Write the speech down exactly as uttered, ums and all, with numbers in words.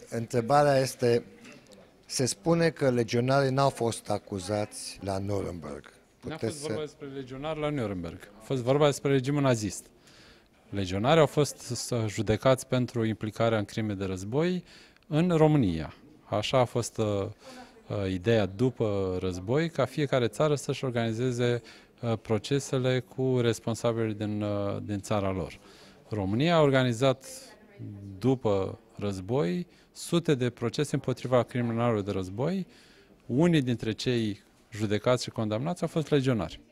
întrebarea este, se spune că legionarii n-au fost acuzați la Nuremberg. Nu a Puteți fost vorba să... despre legionari la Nuremberg. A fost vorba despre regimul nazist. Legionarii au fost judecați pentru implicarea în crime de război în România. Așa a fost uh, uh, ideea după război, ca fiecare țară să-și organizeze uh, procesele cu responsabilii din, uh, din țara lor. România a organizat după război sute de procese împotriva criminalilor de război. Unii dintre cei judecați și condamnați au fost legionari.